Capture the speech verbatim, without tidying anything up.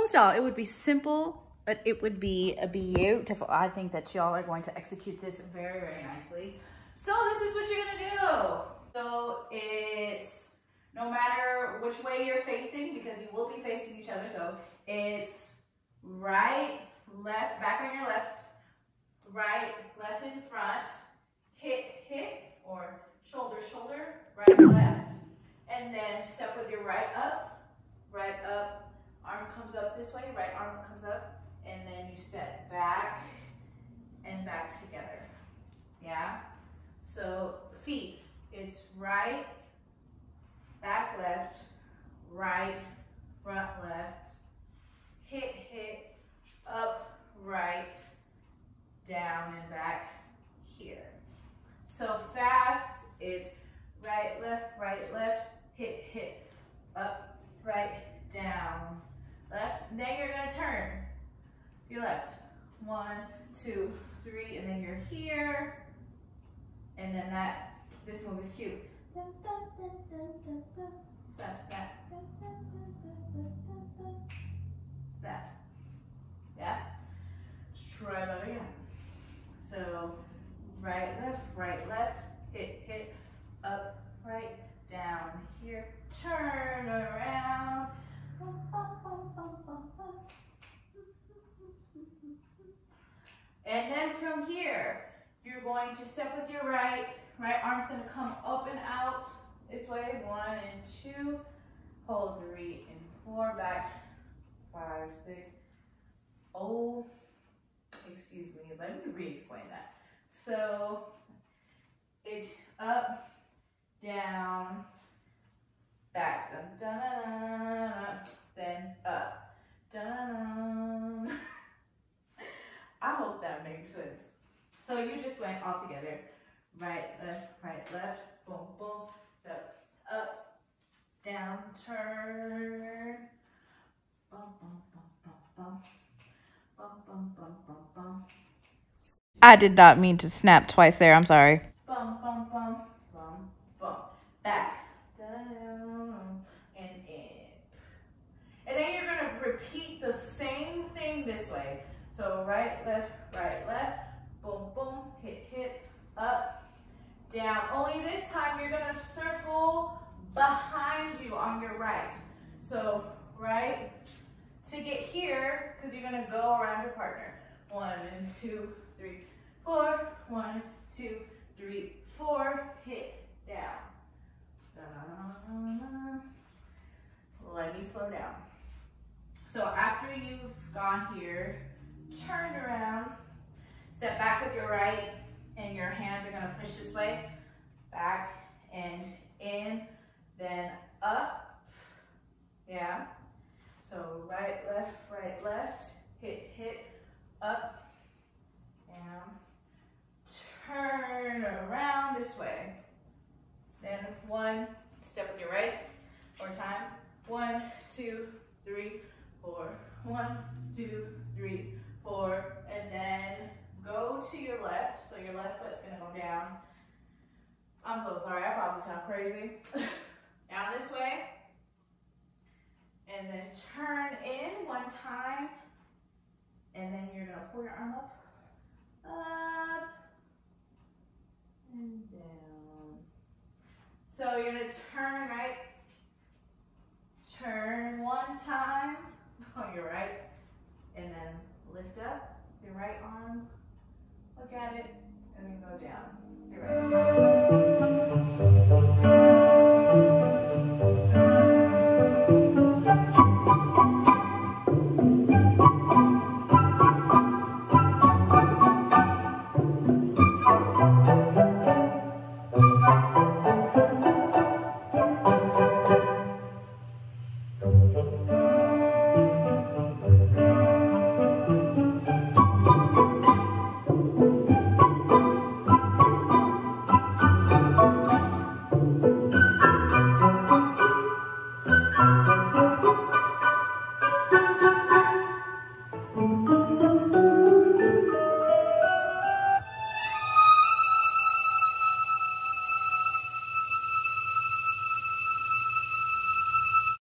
told y'all it would be simple, but it would be a beautiful. I think that y'all are going to execute this very, very nicely. So this is what you're gonna do. So it's no matter which way you're facing, because you will be facing each other. So it's right, left, back on your left, right, left in front, hip, hip, or shoulder, shoulder, right, left, and then step with your right up, right up, arm comes up this way, right arm comes up, and then you step back and back together, yeah? So feet, it's right, back left, right, front left, hit, hit, up, right, down and back here. So fast, it's right, left, right, left, hit, hit, up, right, down, left. Then you're gonna turn your left. One, two, three, and then you're here. And then that, this move is cute. Snap, snap. Snap. Yeah? Let's try that again. So, right, left, right, left, hit, hit, up, right, down, here, turn around. And then from here, you're going to step with your right, right arm's gonna come up and out this way, one and two, hold three and four, back, five, six, oh, excuse me, let me re-explain that. So it's up, down, back, dun, dun, dun, dun, dun, then up, dun, dun, dun. I hope that makes sense. So you just went all together, right, left, right, left, boom, boom, up, up, down, turn, bum, bum, bum, bum, bum. Bum, bum, bum, bum, bum. I did not mean to snap twice there. I'm sorry. Bum, bum, bum, bum, bum. Back, down, and in. And then you're gonna repeat the same thing this way. So right, left, right, left. Boom, boom, hit, hit, up, down. Only this time you're gonna circle behind you on your right. So right, to get here, because you're gonna go around your partner. One and two, three, four. One, two, three, four. Hit down. Da-da-da-da-da. Let me slow down. So after you've gone here, turn around, step back with your right, and your hands are gonna push this way, back and in, then up, yeah. So right, left, right, left, hit, hit, up, down, turn around this way. Then one, step with your right, four times. One, two, three, four. One, two, three, four. And then go to your left. So your left foot's gonna go down. I'm so sorry, I probably sound crazy. Down this way. And then turn in one time. And then you're gonna pull your arm up, up, and down. So you're gonna turn right, turn one time on your right, and then lift up your right arm, look at it, and then go down. Your right.